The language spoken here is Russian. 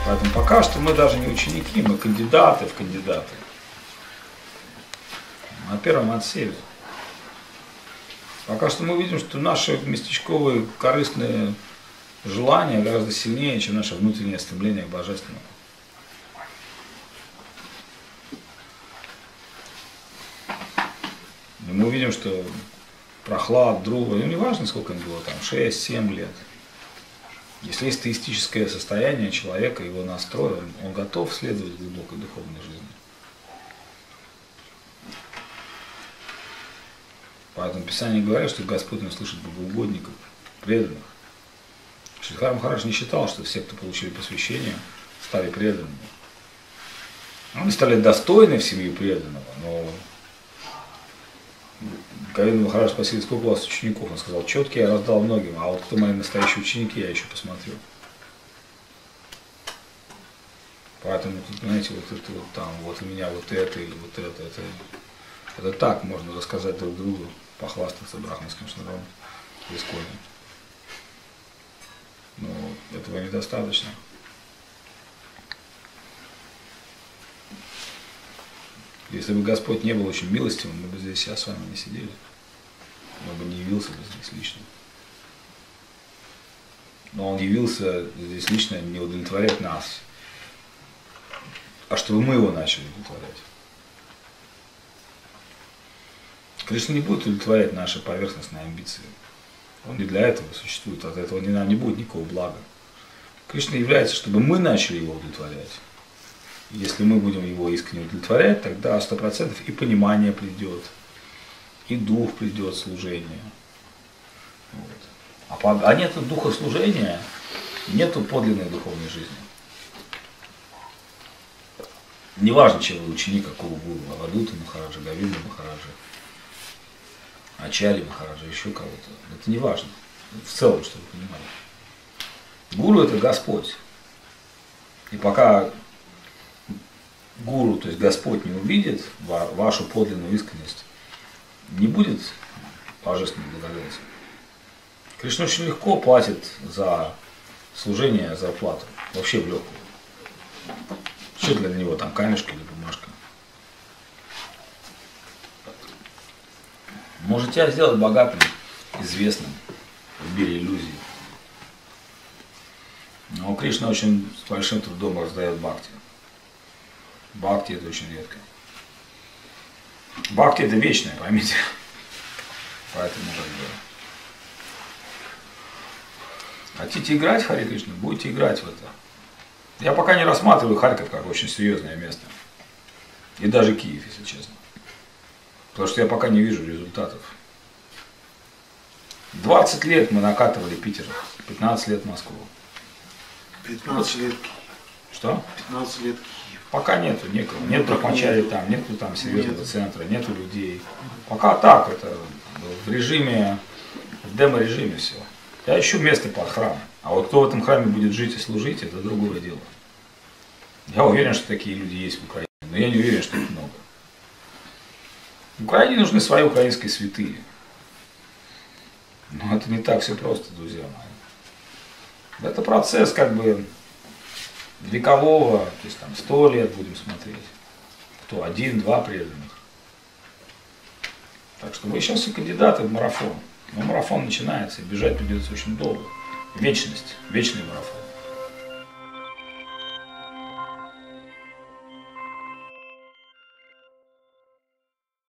Поэтому пока что мы даже не ученики, мы кандидаты в кандидаты. На первом отсеве. Пока что мы видим, что наши местечковые корыстные желания гораздо сильнее, чем наше внутреннее стремление к божественному. И мы увидим, что Прохлад, Друва, ну не важно, сколько им было, там 6-7 лет. Если есть теистическое состояние человека, его настрой, он готов следовать глубокой духовной жизни. Поэтому Писание говорит, что Господь не услышит богоугодников, преданных. Шридхар Махарадж не считал, что все, кто получили посвящение, стали преданными. Они стали достойны в семье преданного, но Говинда Махарадж спросил, сколько у вас учеников? Он сказал, четкие я раздал многим, а вот кто мои настоящие ученики, я еще посмотрю. Поэтому, тут, знаете, вот это вот там, вот у меня вот это или вот это так можно рассказать друг другу, похвастаться брахманским шнуром в Исконе. Но этого недостаточно. Если бы Господь не был очень милостивым, мы бы здесь сейчас с вами не сидели. Он бы не явился бы здесь лично. Но Он явился здесь лично не удовлетворять нас, а чтобы мы Его начали удовлетворять. Кришна не будет удовлетворять наши поверхностные амбиции. Он не для этого существует, от этого нам не будет никакого блага. Кришна является, чтобы мы начали Его удовлетворять. Если мы будем Его искренне удовлетворять, тогда 100% и понимание придет, и дух придет, служение. Вот. А нет духа служения, нету подлинной духовной жизни. Неважно, чем вы ученик, какого гуру, Авадута Махараджа, Говинда Махараджа, Ачарья Махараджа, еще кого-то. Это не важно. В целом, чтобы вы понимали. Гуру это Господь. И пока гуру, то есть Господь не увидит вашу подлинную искренность, не будет божественного благодати. Кришна очень легко платит за служение зарплату. Вообще в легкую. Что для него там, камешка или бумажка? Может тебя сделать богатым, известным в мире иллюзий. Но Кришна очень с большим трудом раздает бхакти. Бхакти это очень редко. Бхакти это вечное, поймите. Поэтому как бы. Хотите играть в Харе Кришна, будете играть в это. Я пока не рассматриваю Харьков как очень серьезное место. И даже Киев, если честно. Потому что я пока не вижу результатов. 20 лет мы накатывали Питер, 15 лет Москву. 15 лет. Что? 15 лет. Пока нету никого. Нет брахмачари там, нету там серьезного центра, нету людей. Пока так, это в режиме, в демо-режиме все. Я ищу место под храм. А вот кто в этом храме будет жить и служить, это другое дело. Я уверен, что такие люди есть в Украине, но я не уверен, что их много. В Украине нужны свои украинские святые. Но это не так все просто, друзья мои. Это процесс как бы векового, то есть там 100 лет будем смотреть. Кто? 1-2 преданных. Так что вы сейчас все кандидаты в марафон. Но марафон начинается, и бежать придется очень долго. Вечность, вечный марафон.